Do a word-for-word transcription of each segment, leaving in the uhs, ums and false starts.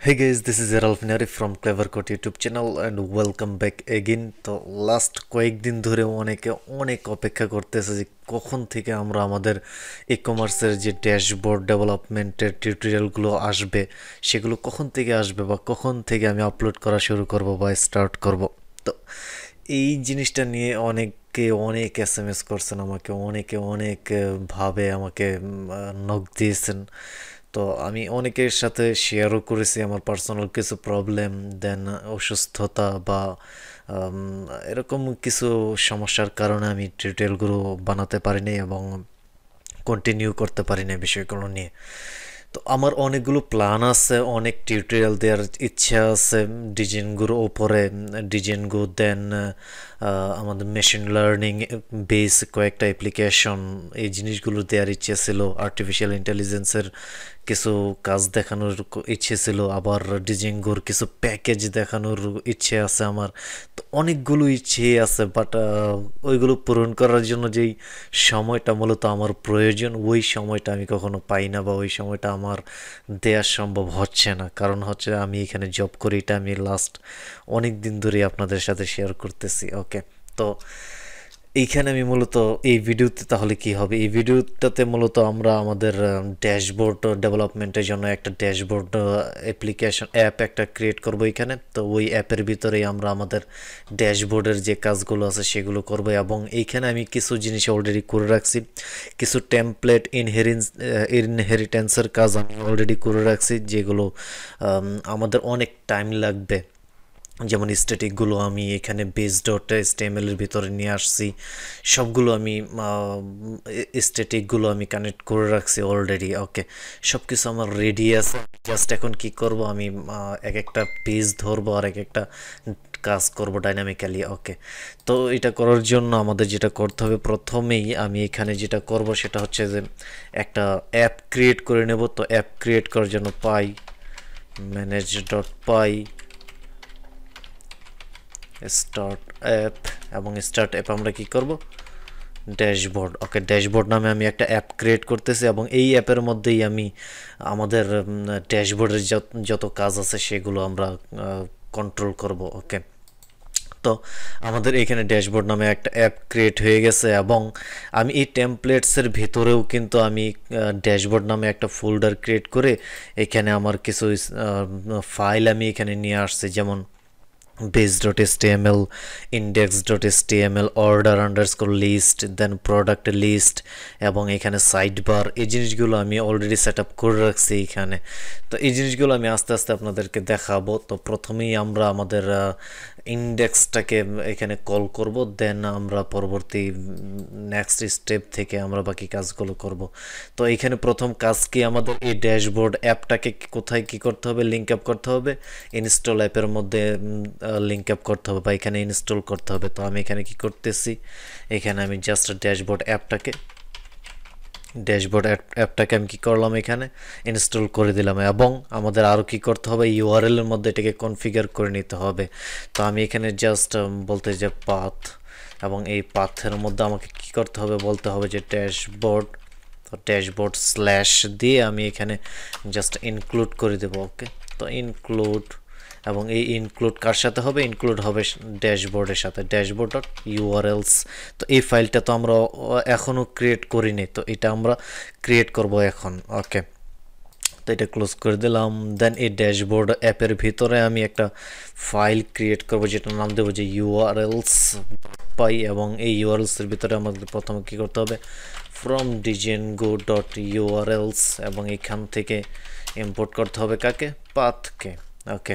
Hey guys, this is Errol Finari from Cleavercode YouTube channel and welcome back again. তো last কয়েকদিন ধরে অনেকে অনেক অপেক্ষা করতেছে যে কখন থেকে আমরা আমাদের ই কমার্সের যে ড্যাশবোর্ড ডেভেলপমেন্টের টিউটোরিয়ালগুলো আসবে সেগুলো কখন থেকে আসবে বা কখন থেকে আমি আপলোড করা শুরু করব বা স্টার্ট করব। তো এই জিনিসটা নিয়ে অনেকে অনেক এস এম এস করছেন আমাকে, অনেকে অনেক ভাবে আমাকে নক দিয়েছেন। তো আমি অনেকের সাথে শেয়ারও করেছি আমার পার্সোনাল কিছু প্রবলেম, দেন অসুস্থতা বা আম, এরকম কিছু সমস্যার কারণে আমি টিউটোরিয়ালগুলো বানাতে পারিনি এবং কন্টিনিউ করতে পারিনি বিষয়গুলো নিয়ে। তো আমার অনেকগুলো প্ল্যান আছে, অনেক টিউটোরিয়াল দেওয়ার ইচ্ছা আছে ডিজাইনগুলোর ওপরে, ডিজাইনগুলো দেন আমাদের মেশিন লার্নিং বেস কয়েকটা অ্যাপ্লিকেশন, এই জিনিসগুলো দেওয়ার ইচ্ছে ছিল। আর্টিফিশিয়াল ইন্টেলিজেন্সের কিছু কাজ দেখানোর ইচ্ছে ছিল, আবার ডিজাইনগুলোর কিছু প্যাকেজ দেখানোর ইচ্ছে আছে আমার। তো অনেকগুলো ইচ্ছে আছে, বাট ওইগুলো পূরণ করার জন্য যেই সময়টা মূলত আমার প্রয়োজন, ওই সময়টা আমি কখনো পাই না বা ওই সময়টা আমার দেওয়া সম্ভব হচ্ছে না। কারণ হচ্ছে আমি এখানে জব করি, এটা আমি লাস্ট অনেক দিন ধরে আপনাদের সাথে শেয়ার করতেছি। ওকে, তো এইখানে আমি মূলত এই ভিডিওতে তাহলে কি হবে, এই ভিডিওটাতে মূলত আমরা আমাদের ড্যাশবোর্ড ডেভেলপমেন্টের জন্য একটা ড্যাশবোর্ড অ্যাপ্লিকেশন অ্যাপ একটা ক্রিয়েট করব এখানে। তো ওই অ্যাপের ভিতরেই আমরা আমাদের ড্যাশবোর্ডের যে কাজগুলো আছে সেগুলো করব, এবং এইখানে আমি কিছু জিনিস অলরেডি করে রাখছি। কিছু টেমপ্লেট ইনহেরিন্স ইনহেরিটেন্সের কাজ আমি অলরেডি করে রাখছি, যেগুলো আমাদের অনেক টাইম লাগবে। যেমন স্ট্যাটিকগুলো আমি এখানে বেস ডট এসটিএমএল এর ভিতরে নিয়ে আসছি, সবগুলো আমি স্ট্যাটিকগুলো আমি কানেক্ট করে রাখছি অলরেডি। ওকে, সব কিছু আমার রেডি আছে। জাস্ট এখন কি করব, আমি এক একটা পেজ ধরবো আর এক একটা কাজ করব ডাইনামিক্যালি। ওকে, তো এটা করার জন্য আমাদের যেটা করতে হবে, প্রথমেই আমি এখানে যেটা করব সেটা হচ্ছে যে একটা অ্যাপ ক্রিয়েট করে নেব। তো অ্যাপ ক্রিয়েট করার জন্য py manage dot py start app, এবং স্টার্ট অ্যাপ আমরা কি করব, ড্যাশবোর্ড। ওকে, ড্যাশবোর্ড নামে আমি একটা অ্যাপ ক্রিয়েট করতেছি, এবং এই অ্যাপের মধ্যেই আমি আমাদের ড্যাশবোর্ডের যত কাজ আছে সেগুলো আমরা কন্ট্রোল করব। ওকে, তো আমাদের এখানে ড্যাশবোর্ড নামে একটা অ্যাপ ক্রিয়েট হয়ে গেছে, এবং আমি এই টেমপ্লেটসের ভেতরেও কিন্তু আমি ড্যাশবোর্ড নামে একটা ফোল্ডার ক্রিয়েট করে এখানে আমার কিছু ফাইল আমি এখানে নিয়ে আসছি, যেমন base.html, index.html, order underscore list, then product list, এবং এখানে সাইড বার, এই জিনিসগুলো আমি অলরেডি সেট আপ করে রাখছি এখানে। তো এই জিনিসগুলো আমি আস্তে আস্তে আপনাদেরকে দেখাবো। তো প্রথমেই আমরা আমাদের ইন্ডেক্সটাকে এখানে কল করব, দেন আমরা পরবর্তী নেক্সট স্টেপ থেকে আমরা বাকি কাজগুলো করব। তো এখানে প্রথম কাজ কি, আমাদের এই ড্যাশবোর্ড অ্যাপটাকে কোথায় কি করতে হবে, লিঙ্ক আপ করতে হবে, ইনস্টল অ্যাপের মধ্যে লিঙ্ক আপ করতে হবে বা এখানে ইনস্টল করতে হবে। তো আমি এখানে কি করতেছি, এখানে আমি জাস্ট ড্যাশবোর্ড অ্যাপটাকে ড্যাশবোর্ড অ্যাপটাকে আমি কী করলাম, এখানে ইনস্টল করে দিলাম, এবং আমাদের আরও কী করতে হবে, ইউআরএল এর মধ্যে এটাকে কনফিগার করে নিতে হবে। তো আমি এখানে জাস্ট বলতে যে পাথ, এবং এই পাথের মধ্যে আমাকে কী করতে হবে, বলতে হবে যে ড্যাশবোর্ড, তো ড্যাশবোর্ড স্ল্যাশ দিয়ে আমি এখানে জাস্ট ইনক্লুড করে দেবো। ওকে, তো ইনক্লুড, এবং এই ইনক্লুড কার সাথে হবে, ইনক্লুড হবে ড্যাশবোর্ডের সাথে, ড্যাশবোর্ড ডট ইউআরএলস। তো এই ফাইলটা তো আমরা এখনও ক্রিয়েট করিনি, তো এটা আমরা ক্রিয়েট করব এখন। ওকে, তো এটা ক্লোজ করে দিলাম। দেন এই ড্যাশবোর্ড অ্যাপের ভিতরে আমি একটা ফাইল ক্রিয়েট করব, যেটার নাম দেবো যে ইউআরএলস পাই, এবং এই ইউআরএলসের ভিতরে আমাদের প্রথমে কী করতে হবে, ফ্রম ডিজাইনগো ডট ইউআরএলস, এবং এখান থেকে ইম্পোর্ট করতে হবে কাকে, পাথকে। ওকে,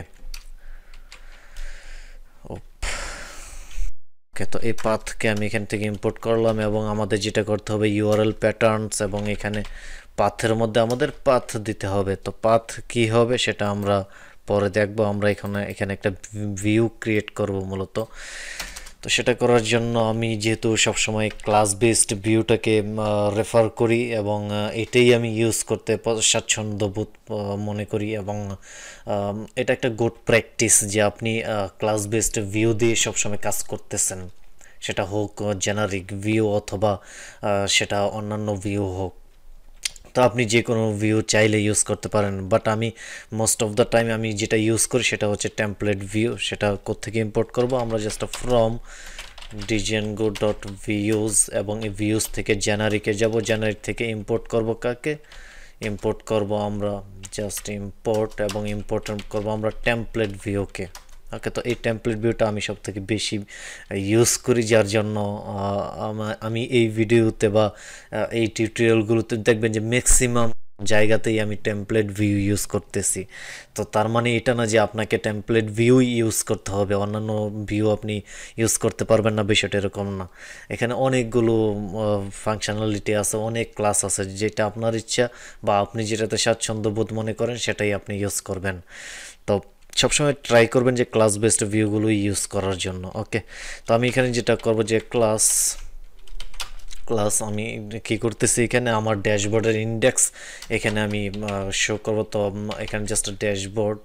ওকে, তো এই পাথকে আমি এখান থেকে ইম্পোর্ট করলাম, এবং আমাদের যেটা করতে হবে ইউআরএল প্যাটার্নস, এবং এখানে পাথের মধ্যে আমাদের পাথ দিতে হবে। তো পাথ কি হবে সেটা আমরা পরে দেখব। আমরা এখানে এখানে একটা ভিউ ক্রিয়েট করব মূলত। তো সেটা করার জন্য আমি যেহেতু সবসময় ক্লাস বেসড ভিউটাকে রেফার করি, এবং এটাই আমি ইউজ করতে স্বাচ্ছন্দ্যবোধ মনে করি, এবং এটা একটা গুড প্র্যাকটিস যে আপনি ক্লাস বেসড ভিউ দিয়ে সবসময় কাজ করতেছেন, সেটা হোক জেনারিক ভিউ অথবা সেটা অন্যান্য ভিউ হোক। তো তো আপনি যে কোনো ভিউ চাইলে ইউজ করতে পারেন, বাট আমি মোস্ট অফ দ্য টাইম আমি যেটা ইউজ করি সেটা হচ্ছে টেমপ্লেট ভিউ। সেটা কোত্থেকে ইম্পোর্ট করব, আমরা just from Django dot views এবং এই ভিউজ থেকে জেনারিকে যাব, জেনারিক থেকে ইম্পোর্ট করব কাকে, ইম্পোর্ট করব আমরা জাস্ট ইম্পোর্ট এবং ইম্পোর্ট করব আমরা টেমপ্লেট ভিউকে। ওকে, তো এই টেমপ্লেট ভিউটা আমি সব থেকে বেশি ইউজ করি, যার জন্য আমি এই ভিডিওতে বা এই টিউটোরিয়ালগুলোতে দেখবেন যে ম্যাক্সিমাম জায়গাতেই আমি টেমপ্লেট ভিউ ইউজ করতেছি। তো তার মানে এটা না যে আপনাকে টেমপ্লেট ভিউ ইউজ করতে হবে, অন্যান্য ভিউ আপনি ইউজ করতে পারবেন না, বিষয়টা এরকম না। এখানে অনেকগুলো ফাংশনালিটি আছে, অনেক ক্লাস আছে, যেটা আপনার ইচ্ছা বা আপনি যেটাতে স্বাচ্ছন্দ্য বোধ মনে করেন সেটাই আপনি ইউজ করবেন। তো সবসময় ট্রাই করবেন যে ক্লাস বেসড ভিউগুলো ইউজ করার জন্য। ওকে, তো আমি এখানে যেটা করব যে ক্লাস ক্লাস আমি কি করতেছি, এখানে আমার ড্যাশবোর্ডের ইন্ডেক্স এখানে আমি শো করব। তো এখানে just dashboard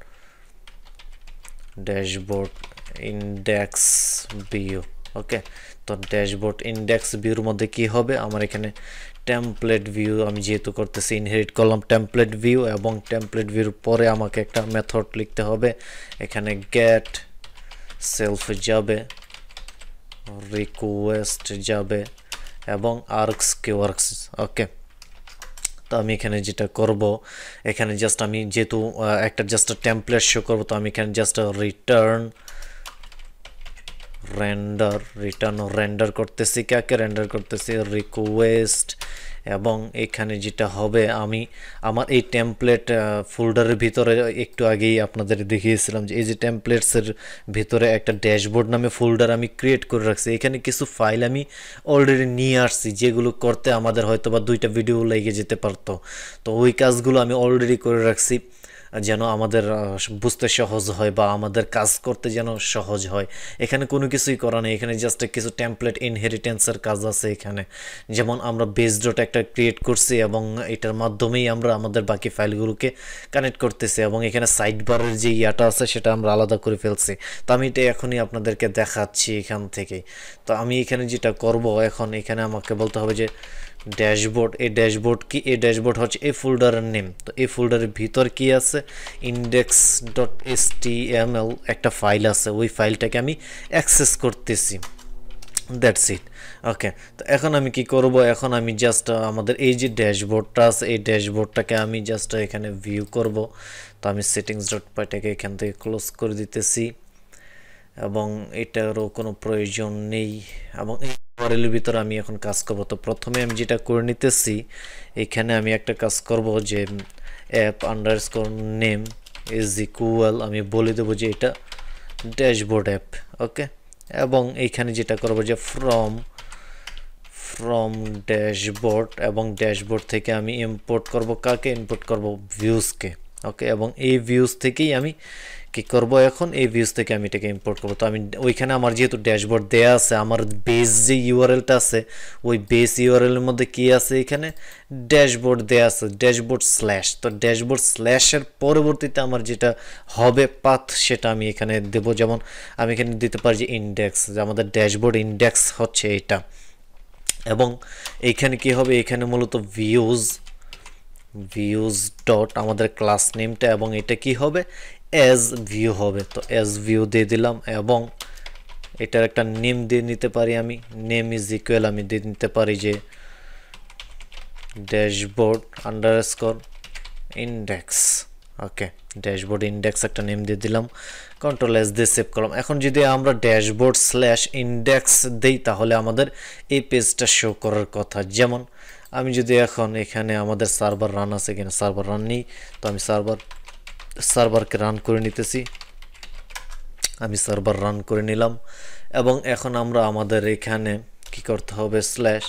dashboard index view. Okay, তো ড্যাশবোর্ড ইন্ডেক্স ভিউর মধ্যে কি হবে, আমার এখানে টেমপ্লেট ভিউ আমি যেহেতু করতেছি ইনহেরিট করলাম টেমপ্লেট ভিউ, এবং টেমপ্লেট ভিউর পরে আমাকে একটা মেথড লিখতে হবে। এখানে গেট সেলফ যাবে, রিকোয়েস্ট যাবে এবং আর্কস কিওয়ার্কস। ওকে, তো আমি এখানে যেটা করব, এখানে জাস্ট আমি যেহেতু একটা জাস্ট টেমপ্লেট শো করব, তো আমি এখানে just return render return render করতেছি কাকে, রেন্ডার করতেছি রিকোয়েস্ট। এবং এখানে যেটা হবে, আমি আমার এই টেমপ্লেট ফোল্ডারের ভিতরে একটু আগেই আপনাদের দেখিয়েছিলাম যে এই যে টেমপ্লেটসের ভিতরে একটা ড্যাশবোর্ড নামে ফোল্ডার আমি ক্রিয়েট করে রাখছি। এখানে কিছু ফাইল আমি অলরেডি নিয়ে আসছি, যেগুলো করতে আমাদের হয়তো বা দুইটা ভিডিও লেগে যেতে পারতো। তো ওই কাজগুলো আমি অলরেডি করে রাখছি যেন আমাদের বুঝতে সহজ হয় বা আমাদের কাজ করতে যেন সহজ হয়। এখানে কোনো কিছুই করা নেই, এখানে জাস্ট কিছু টেমপ্লেট ইনহেরিটেন্সের কাজ আছে এখানে। যেমন আমরা বেস ডট একটা ক্রিয়েট করছি এবং এটার মাধ্যমেই আমরা আমাদের বাকি ফাইলগুলোকে কানেক্ট করতেছি, এবং এখানে সাইড বারের যে ইয়াটা আছে সেটা আমরা আলাদা করে ফেলছি। তো আমি এটা এখনই আপনাদেরকে দেখাচ্ছি এখান থেকেই। তো আমি এখানে যেটা করব, এখন এখানে আমাকে বলতে হবে যে ড্যাশবোর্ড, এই ড্যাশবোর্ড কি, এই ড্যাশবোর্ড হচ্ছে এই ফোল্ডারের নেম। তো এই ফোল্ডারের ভিতর কি আছে, index dot S T M L একটা ফাইল আছে, ওই ফাইলটাকে আমি অ্যাক্সেস করতেছি, দ্যাটস ইট। ওকে, তো এখন আমি কি করব, এখন আমি জাস্ট আমাদের এই যে ড্যাশবোর্ডটা আছে এই ড্যাশবোর্ডটাকে আমি জাস্ট এখানে ভিউ করব। তো আমি সেটিংস ডট পাইটাকে এখান থেকে ক্লোজ করে দিতেছি, এবং এটারও কোনো প্রয়োজন নেই, এবং এই ইউআরএল এর ভিতরে আমি এখন কাজ করব। তো প্রথমে আমি যেটা করে নিতেছি, এখানে আমি একটা কাজ করব যে app underscore name is equal, আমি বলে দেবো যে এটা ড্যাশবোর্ড অ্যাপ। ওকে, এবং এইখানে যেটা করব যে ফ্রম ফ্রম ড্যাশবোর্ড, এবং ড্যাশবোর্ড থেকে আমি ইম্পোর্ট করব কাকে, ইম্পোর্ট করব ভিউজকে। ওকে, এবং এই ভিউজ থেকেই আমি কি করব, এখন এই ভিউজ থেকে আমি এটাকে ইম্পোর্ট করব। তো আমি ওইখানে আমার যেহেতু ড্যাশবোর্ড দেয়া আছে, আমার বেস যে ইউআরএলটা আছে ওই বেস ইউআরএল এর মধ্যে কি আছে, এখানে ড্যাশবোর্ড দেয়া আছে, ড্যাশবোর্ড স্ল্যাশ। তো ড্যাশবোর্ড স্ল্যাশের পরবর্তীতে আমার যেটা হবে পাথ, সেটা আমি এখানে দেব। যেমন আমি এখানে দিতে পারি যে ইন্ডেক্স, যে আমাদের ড্যাশবোর্ড ইন্ডেক্স হচ্ছে এটা। এবং এইখানে কি হবে, এখানে মূলত ভিউজ ভিউজ ডট আমাদের ক্লাস নেমটা, এবং এটা কি হবে, এজ ভিউ হবে। তো এজ ভিউ দিয়ে দিলাম, এবং এটার একটা নেম দিয়ে নিতে পারি আমি, নেম ইজ ইকুয়াল আমি দিয়ে নিতে পারি যে dashboard underscore index. Okay, dashboard index একটা নেম দিয়ে দিলাম, কন্ট্রোল এস দিয়ে সেভ করলাম। এখন যদি আমরা ড্যাশবোর্ড স্ল্যাশ ইন্ডেক্স দেই তাহলে আমাদের এই পেজটা শো করার কথা। যেমন আমি যদি এখন এখানে আমাদের সার্ভার রান আছে, এখানে সার্ভার রান নেই, তো আমি সার্ভার সার্ভারকে রান করে নিতেছি, আমি সার্ভার রান করে নিলাম। এবং এখন আমরা আমাদের এখানে কি করতে হবে, slash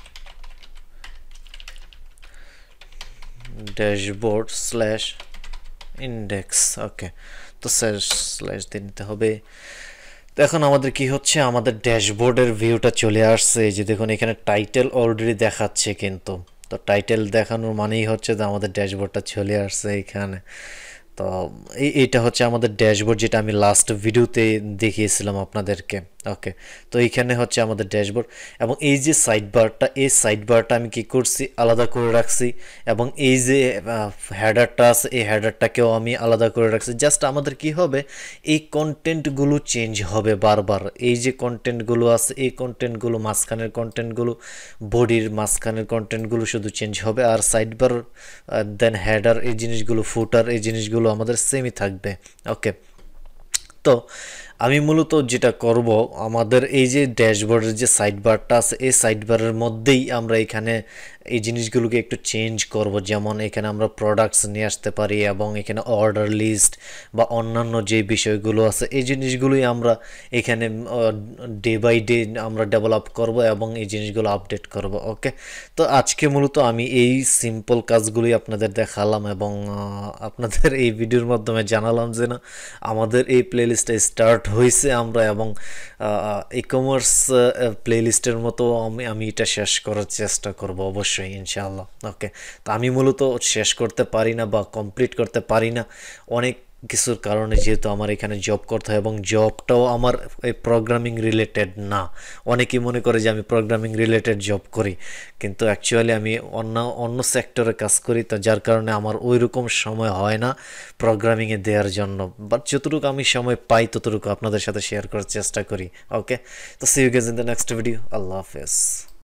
dashboard slash index. Okay, তো স্ল্যাশ দিয়ে নিতে হবে। তো এখন আমাদের কি হচ্ছে, আমাদের ড্যাশবোর্ডের ভিউটা চলে আসছে। এই যে দেখুন এখানে টাইটেল অলরেডি দেখাচ্ছে, কিন্তু তো টাইটেল দেখানোর মানেই হচ্ছে যে আমাদের ড্যাশবোর্ডটা চলে আসছে এখানে। তো এইটা হচ্ছে আমাদের ড্যাশবোর্ড, যেটা আমি লাস্ট ভিডিওতে দেখিয়েছিলাম আপনাদেরকে। ওকে, তো এইখানে হচ্ছে আমাদের ড্যাশবোর্ড এবং এই যে সাইড বারটা, এই সাইড বারটা আমি কি করছি আলাদা করে রাখছি এবং এই যে হেডারটা আছে এই হেডারটাকেও আমি আলাদা করে রাখছি। জাস্ট আমাদের কি হবে এই কন্টেন্টগুলো চেঞ্জ হবে বারবার। এই যে কন্টেন্টগুলো আছে এই কন্টেন্টগুলো মাঝখানের কন্টেন্টগুলো বডির মাঝখানের কন্টেন্টগুলো শুধু চেঞ্জ হবে, আর সাইড বার দেন হেডার এই জিনিসগুলো ফুটার এই জিনিসগুলো আমাদের সেমই থাকবে। ওকে, তো আমি মূলত যেটা করব আমাদের এই যে ড্যাশবোর্ডের যে সাইড বারটা আছে এই সাইড বারের মধ্যেই আমরা এখানে এই জিনিসগুলোকে একটু চেঞ্জ করব। যেমন এখানে আমরা প্রোডাক্টস নিয়ে আসতে পারি এবং এখানে অর্ডার লিস্ট বা অন্যান্য যে বিষয়গুলো আছে এই জিনিসগুলোই আমরা এখানে ডে বাই ডে আমরা ডেভেলপ করব এবং এই জিনিসগুলো আপডেট করব। ওকে, তো আজকে মূলত আমি এই সিম্পল কাজগুলোই আপনাদের দেখালাম এবং আপনাদের এই ভিডিওর মাধ্যমে জানালাম যে না আমাদের এই প্লেলিস্টটা স্টার্ট হয়েছে আমরা এবং ই কমার্স প্লেলিস্টের মতো আমি আমি এটা শেষ করার চেষ্টা করব অবশ্যই ইনশাআল্লাহ। ওকে, তো আমি মূলত শেষ করতে পারি না বা কমপ্লিট করতে পারি না অনেক কিছুর কারণে, যেহেতু আমার এখানে জব করতে হয় এবং জবটাও আমার এই প্রোগ্রামিং রিলেটেড না। অনেকেই মনে করে যে আমি প্রোগ্রামিং রিলেটেড জব করি, কিন্তু অ্যাকচুয়ালি আমি অন্য অন্য সেক্টরে কাজ করি, তো যার কারণে আমার ওই রকম সময় হয় না প্রোগ্রামিংয়ে দেওয়ার জন্য। বাট যতটুকু আমি সময় পাই ততটুকু আপনাদের সাথে শেয়ার করার চেষ্টা করি। ওকে, তো see you guys in the next video. আল্লাহ হাফেজ।